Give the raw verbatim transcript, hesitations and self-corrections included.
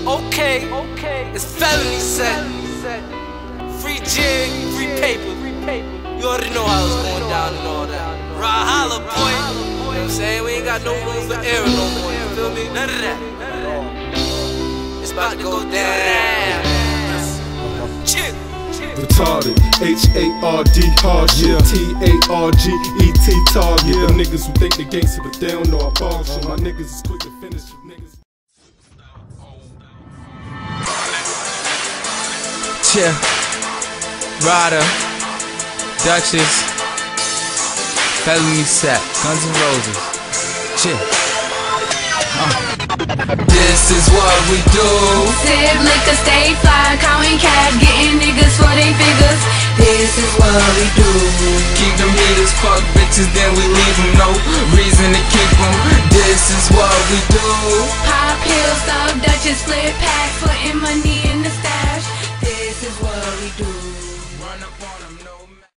Okay, okay, it's felony set. Free jig, free paper. You already know how it's going down and all that. Ride holla, boy. You know what I'm saying? We ain't got no room for error no more. You feel me? None of that. It's about to go down. Chill. Retarded, H A R D, hard shit, T A R G E T, target. Yeah. Them niggas who think they gangsta but they don't know our ball shit. My niggas is quick to finish you niggas. Chill, Ryder, Duchess, felony set, Guns N' Roses. Chill. Uh. This is what we do. Sip liquor, stay fly, counting cash, getting niggas for they figures. This is what we do. Keep them heaters, fuck bitches, then we leave them. No reason to keep them. This is what we do. Pop pills, stuff, Dutchess, flip packs, putting money in the stash. This is what we do. Run up on them, no